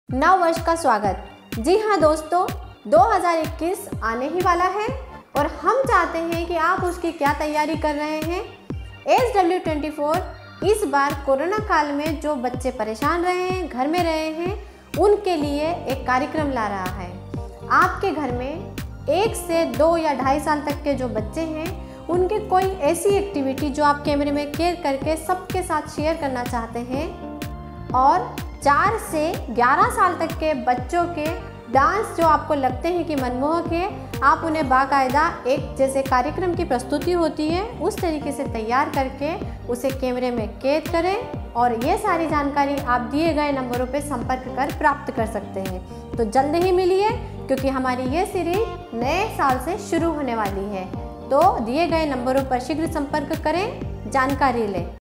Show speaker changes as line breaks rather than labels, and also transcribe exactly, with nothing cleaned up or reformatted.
नव वर्ष का स्वागत। जी हाँ दोस्तों, दो हज़ार इक्कीस आने ही वाला है और हम चाहते हैं कि आप उसकी क्या तैयारी कर रहे हैं। एस डब्ल्यू ट्वेंटी फोर इस बार कोरोना काल में जो बच्चे परेशान रहे हैं, घर में रहे हैं, उनके लिए एक कार्यक्रम ला रहा है। आपके घर में एक से दो या ढाई साल तक के जो बच्चे हैं, उनके कोई ऐसी एक्टिविटी जो आप कैमरे में कैद करके सबके साथ शेयर करना चाहते हैं, और चार से ग्यारह साल तक के बच्चों के डांस जो आपको लगते हैं कि मनमोहक है, आप उन्हें बाकायदा एक जैसे कार्यक्रम की प्रस्तुति होती है उस तरीके से तैयार करके उसे कैमरे में कैद करें। और ये सारी जानकारी आप दिए गए नंबरों पर संपर्क कर प्राप्त कर सकते हैं। तो जल्द ही मिलिए, क्योंकि हमारी ये सीरीज नए साल से शुरू होने वाली है। तो दिए गए नंबरों पर शीघ्र संपर्क करें, जानकारी लें।